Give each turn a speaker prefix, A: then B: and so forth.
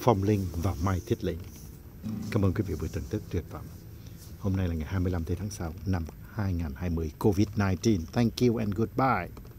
A: Phong Linh và Mai Thiết Lĩnh. Cảm ơn quý vị buổi thưởng thức tuyệt vọng. Hôm nay là ngày 25 tháng 6 năm 2020, COVID-19. Thank you and goodbye.